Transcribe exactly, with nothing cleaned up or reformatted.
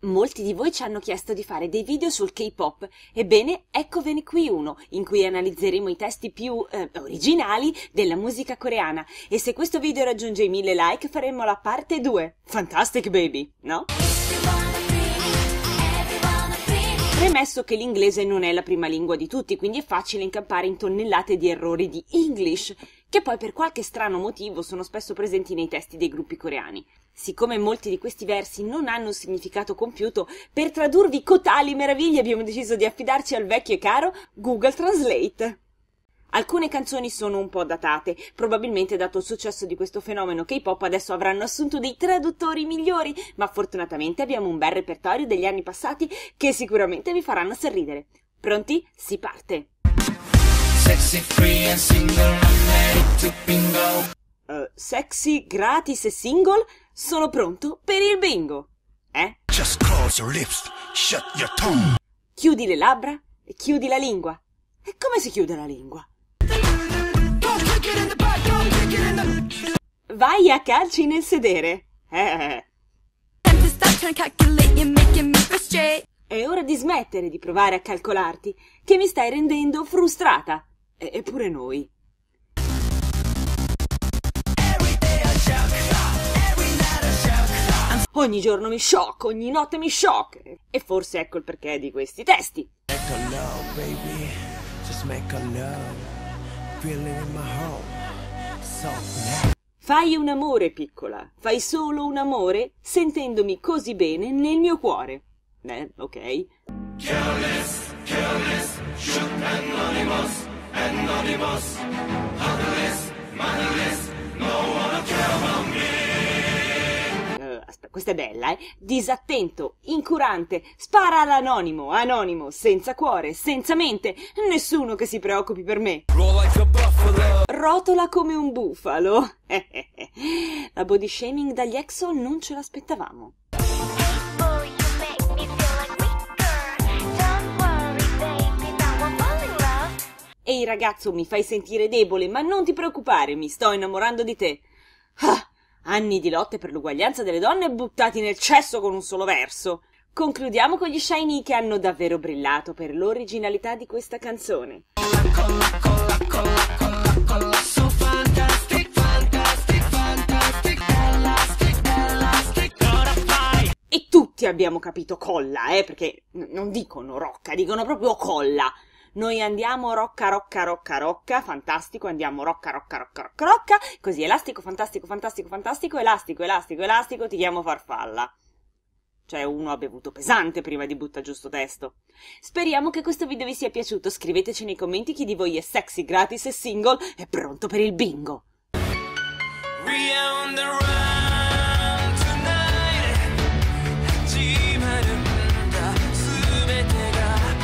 Molti di voi ci hanno chiesto di fare dei video sul K-pop, ebbene eccovene qui uno, in cui analizzeremo i testi più eh, originali della musica coreana, e se questo video raggiunge i mille like faremo la parte due. Fantastic baby, no? Premesso che l'inglese non è la prima lingua di tutti, quindi è facile incappare in tonnellate di errori di English, che poi per qualche strano motivo sono spesso presenti nei testi dei gruppi coreani. Siccome molti di questi versi non hanno un significato compiuto, per tradurvi cotali meraviglie abbiamo deciso di affidarci al vecchio e caro Google Translate. Alcune canzoni sono un po' datate, probabilmente dato il successo di questo fenomeno K-pop adesso avranno assunto dei traduttori migliori, ma fortunatamente abbiamo un bel repertorio degli anni passati che sicuramente vi faranno sorridere. Pronti? Si parte! Sexy, free and single, I'm ready to bingo. Uh, sexy, gratis e single? Sono pronto per il bingo! Eh? Just close your lips, shut your tongue. Chiudi le labbra e chiudi la lingua. E come si chiude la lingua? Vai a calci nel sedere. Eh. È ora di smettere di provare a calcolarti, che mi stai rendendo frustrata. E- eppure noi. Ogni giorno mi sciocco, ogni notte mi sciocco. E forse ecco il perché di questi testi. Fai un amore, piccola, fai solo un amore, sentendomi così bene nel mio cuore. Eh, ok. Careless, careless, shook anonymous, anonymous, motherless, motherless, no one care about me. Uh, aspetta, questa è bella, eh? Disattento, incurante, spara all'anonimo, anonimo, senza cuore, senza mente, nessuno che si preoccupi per me. Rotola come un bufalo. La body shaming dagli EXO non ce l'aspettavamo. Ehi ragazzo, mi fai sentire debole, ma non ti preoccupare, mi sto innamorando di te. Ah, anni di lotte per l'uguaglianza delle donne buttati nel cesso con un solo verso. Concludiamo con gli SHINee che hanno davvero brillato per l'originalità di questa canzone. E tutti abbiamo capito colla, eh, perché n- non dicono rocca, dicono proprio colla. Noi andiamo rocca, rocca, rocca, rocca, fantastico, andiamo rocca, rocca, rocca, rocca, rocca, così elastico, fantastico, fantastico, fantastico, elastico, elastico, elastico, ti chiamo farfalla. Cioè uno ha bevuto pesante prima di butta giù sto testo. Speriamo che questo video vi sia piaciuto, scriveteci nei commenti chi di voi è sexy, gratis e single e pronto per il bingo.